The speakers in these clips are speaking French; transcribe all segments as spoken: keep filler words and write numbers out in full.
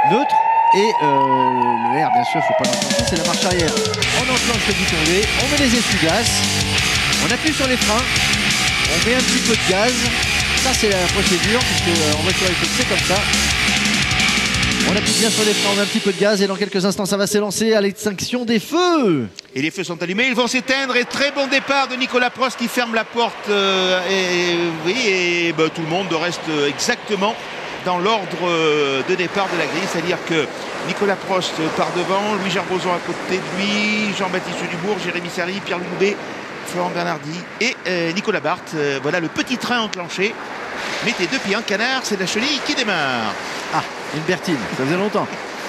neutre. Et euh, le R, bien sûr, il ne faut pas l'enclencher, c'est la marche arrière. On enclenche le bouton V, on met les essuie-glaces, on appuie sur les freins, on met un petit peu de gaz. Ça, c'est la procédure, puisque euh, en voiture électrique, c'est comme ça. On appuie bien sur les freins, on met un petit peu de gaz, et dans quelques instants, ça va s'élancer à l'extinction des feux. Et les feux sont allumés, ils vont s'éteindre. Et très bon départ de Nicolas Prost qui ferme la porte. Euh, et, oui, et bah, tout le monde reste exactement dans l'ordre de départ de la grille, c'est-à-dire que Nicolas Prost part devant, Louis Jarbozon à côté de lui, Jean-Baptiste Dubourg, Jérémy Serry, Pierre Loubet, Florent Bernardi et euh, Nicolas Barthes. Euh, voilà le petit train enclenché. Mettez deux pieds en canard, c'est la chenille qui démarre. Ah, une Bertine, ça faisait longtemps.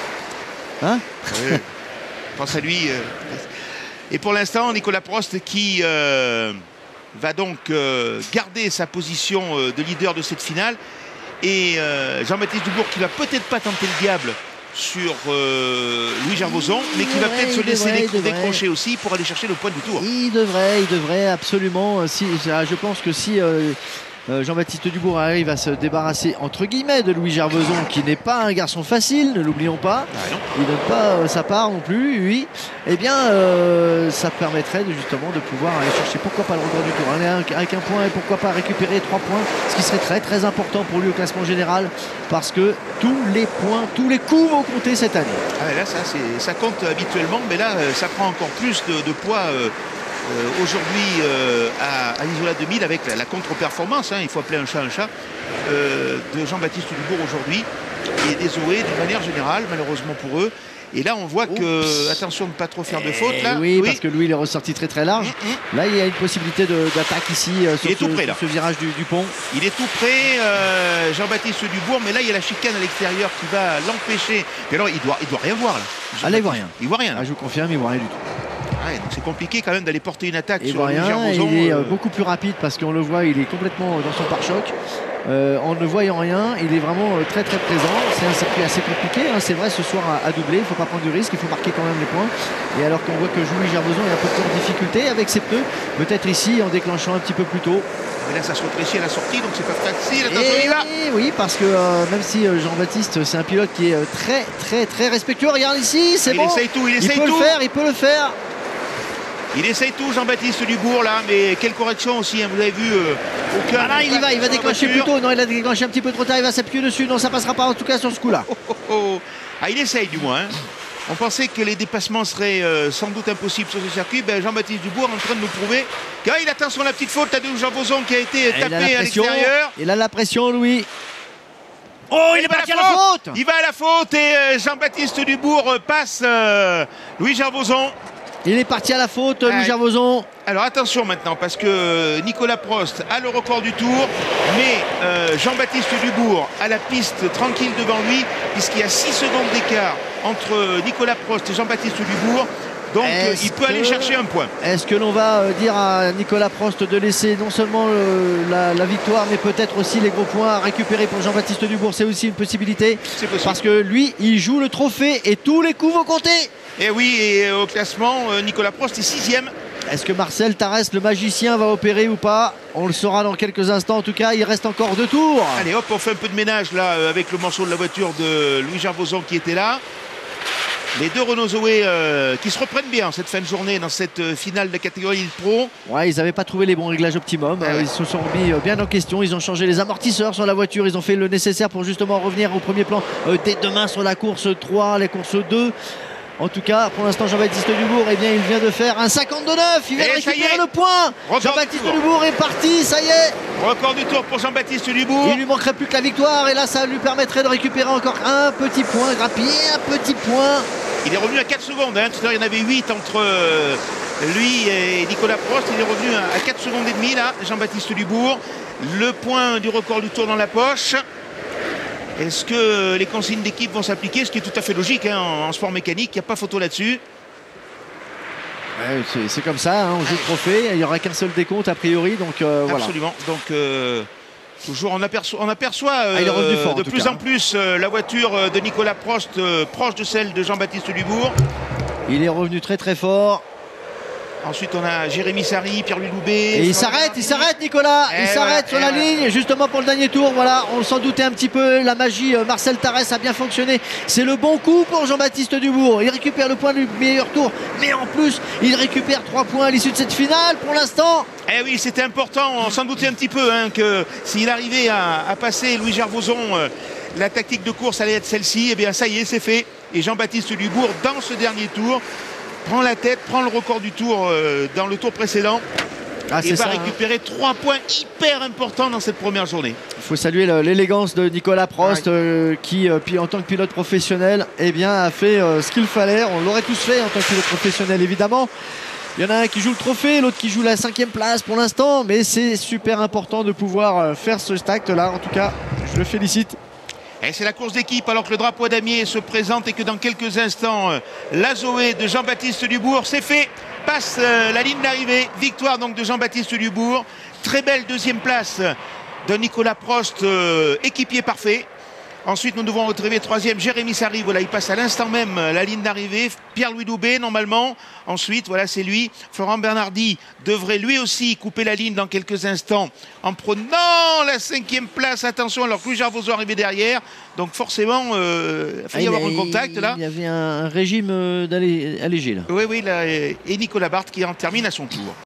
Hein euh, pense à lui. Euh, et pour l'instant, Nicolas Prost qui euh, va donc euh, garder sa position euh, de leader de cette finale. Et euh, Jean-Baptiste Dubourg qui va peut-être pas tenter le diable sur euh, Louis Jarbozon, mais qui va peut-être se laisser devrait, décrocher aussi pour aller chercher le point du tour. Il devrait, il devrait absolument. Si, je pense que si euh, euh, Jean-Baptiste Dubourg arrive à se débarrasser entre guillemets de Louis Jarbozon, qui n'est pas un garçon facile, ne l'oublions pas. Ah, il ne donne pas euh, sa part non plus, oui. Eh bien, euh, ça permettrait de, justement de pouvoir aller chercher, pourquoi pas le record du tour, aller avec un point et pourquoi pas récupérer trois points, ce qui serait très très important pour lui au classement général, parce que tous les points, tous les coups vont compter cette année. Ah, là, ça, ça compte habituellement, mais là, ça prend encore plus de, de poids euh, euh, aujourd'hui euh, à, à l'Isola deux mille avec la, la contre-performance, hein, il faut appeler un chat un chat, euh, de Jean-Baptiste Dubourg aujourd'hui et des O E d'une manière générale, malheureusement pour eux. Et là, on voit que, Oups. attention de ne pas trop faire de fautes. Là. Oui, oui, parce que lui, il est ressorti très très large. Mmh, mmh. Là, il y a une possibilité d'attaque ici euh, sur, il est ce, tout près, sur là. ce virage du, du pont. Il est tout près, euh, Jean-Baptiste Dubourg, mais là, il y a la chicane à l'extérieur qui va l'empêcher. Mais alors, il doit, il doit rien voir, là. Ah, là, il voit rien. Il voit rien. Ah, je vous confirme, il voit rien du tout. Ah, donc c'est compliqué quand même d'aller porter une attaque Il sur voit Louis rien, Jarbozon. il est euh... beaucoup plus rapide parce qu'on le voit, il est complètement dans son pare-choc. Euh, en ne voyant rien, il est vraiment euh, très très présent. C'est un circuit assez compliqué, hein. C'est vrai, ce soir à, à doubler, il ne faut pas prendre du risque, il faut marquer quand même les points. Et alors qu'on voit que Louis Jarbozon est un peu plus en difficulté avec ses pneus, peut-être ici en déclenchant un petit peu plus tôt. Mais là, ça se rétrécit à la sortie, donc c'est pas facile. Attention, et il va. Oui, parce que euh, même si euh, Jean-Baptiste, c'est un pilote qui est euh, très très très respectueux. Regarde ici, c'est bon. Il essaye tout, il essaye peut tout. le faire, il peut le faire. Il essaye tout, Jean-Baptiste Dubourg, là, mais quelle correction aussi, hein, vous avez vu, euh, aucun... Ah là, il y va, il va déclencher plus tôt. Non, il a déclenché un petit peu trop tard, il va s'appuyer dessus. Non, ça passera pas en tout cas sur ce coup-là. Oh, oh, oh. Ah, il essaye du moins. Hein. On pensait que les dépassements seraient euh, sans doute impossibles sur ce circuit. Ben, Jean-Baptiste Dubourg est en train de nous prouver qu'il attend sur la petite faute à Louis Jarbozon qui a été tapé à l'extérieur. Il a la pression, Louis. Oh, il, il est parti à la faute, faute. Il va à la faute et euh, Jean-Baptiste Dubourg passe euh, Louis Jarbozon. Il est parti à la faute, Louis Jarbozon. Alors attention maintenant, parce que Nicolas Prost a le record du tour, mais euh, Jean-Baptiste Dubourg a la piste tranquille devant lui, puisqu'il y a six secondes d'écart entre Nicolas Prost et Jean-Baptiste Dubourg. Donc euh, il peut que, aller chercher un point. Est-ce que l'on va euh, dire à Nicolas Prost de laisser non seulement euh, la, la victoire, mais peut-être aussi les gros points à récupérer pour Jean-Baptiste Dubourg? C'est aussi une possibilité. C'est possible. Parce que lui, il joue le trophée et tous les coups vont compter. Et oui, et au classement, Nicolas Prost est sixième. Est-ce que Marcel Tarès, le magicien, va opérer ou pas? On le saura dans quelques instants. En tout cas, il reste encore deux tours. Allez hop, on fait un peu de ménage là avec le morceau de la voiture de Louis Jarbozon qui était là. Les deux Renault Zoé euh, qui se reprennent bien cette fin de journée dans cette euh, finale de la catégorie Pro. Ouais, ils n'avaient pas trouvé les bons réglages optimum. Ah ouais. euh, ils se sont remis euh, bien en question. Ils ont changé les amortisseurs sur la voiture. Ils ont fait le nécessaire pour justement revenir au premier plan euh, dès demain sur la course trois, les courses deux. En tout cas, pour l'instant, Jean-Baptiste Dubourg, eh bien, il vient de faire un cinquante-deux neuf. Il vient de récupérer le point. Jean-Baptiste Dubourg est parti, ça y est. Record du tour pour Jean-Baptiste Dubourg. Il lui manquerait plus que la victoire. Et là, ça lui permettrait de récupérer encore un petit point. Grappiller un petit point. Il est revenu à quatre secondes. Hein. Tout à l'heure, il y en avait huit entre euh, lui et Nicolas Prost. Il est revenu à quatre secondes et demie, là, Jean-Baptiste Dubourg. Le point du record du tour dans la poche. Est-ce que les consignes d'équipe vont s'appliquer? Ce qui est tout à fait logique hein, en sport mécanique, il n'y a pas photo là-dessus. Ouais, c'est comme ça, hein, on joue le trophée, il n'y aura qu'un seul décompte a priori, donc euh, voilà. Absolument, donc euh, toujours on aperçoit, on aperçoit euh, ah, il est revenu fort, de en plus cas. en plus euh, la voiture de Nicolas Prost euh, proche de celle de Jean-Baptiste Dubourg. Il est revenu très très fort. Ensuite, on a Jérémy Sarri, Pierre-Louis Loubet. Et il s'arrête, il s'arrête, Nicolas. Et il s'arrête voilà, sur la voilà. ligne, justement pour le dernier tour. Voilà, on s'en doutait un petit peu. La magie, euh, Marcel Tarès a bien fonctionné. C'est le bon coup pour Jean-Baptiste Dubourg. Il récupère le point du meilleur tour, mais en plus, il récupère trois points à l'issue de cette finale. Pour l'instant, Eh oui, c'était important. On s'en doutait un petit peu hein, que s'il arrivait à, à passer Louis Gervoson, euh, la tactique de course allait être celle-ci. Eh bien, ça y est, c'est fait. Et Jean-Baptiste Dubourg, dans ce dernier tour, prend la tête, prend le record du tour euh, dans le tour précédent ah, et va ça, récupérer hein. trois points hyper importants dans cette première journée. Il faut saluer l'élégance de Nicolas Prost ouais. euh, qui, euh, en tant que pilote professionnel, eh bien, a fait euh, ce qu'il fallait. On l'aurait tous fait en tant que pilote professionnel, évidemment. Il y en a un qui joue le trophée, l'autre qui joue la cinquième place pour l'instant, mais c'est super important de pouvoir euh, faire ce acte-là. En tout cas, je le félicite. Et c'est la course d'équipe alors que le drapeau damier se présente et que dans quelques instants, euh, la Zoé de Jean-Baptiste Dubourg, c'est fait, passe euh, la ligne d'arrivée. Victoire donc de Jean-Baptiste Dubourg. Très belle deuxième place de Nicolas Prost, euh, équipier parfait. Ensuite, nous devons retrouver troisième Jérémy Sarri. Voilà, il passe à l'instant même la ligne d'arrivée. Pierre-Louis Loubet, normalement. Ensuite, voilà, c'est lui. Florent Bernardi devrait lui aussi couper la ligne dans quelques instants en prenant la cinquième place. Attention, alors que Louis Gervoson arrivé derrière. Donc forcément, euh, il a failli y ah, avoir il, un contact là. Il y avait un régime allégé là. Oui, oui, là, et Nicolas Barthes qui en termine à son tour.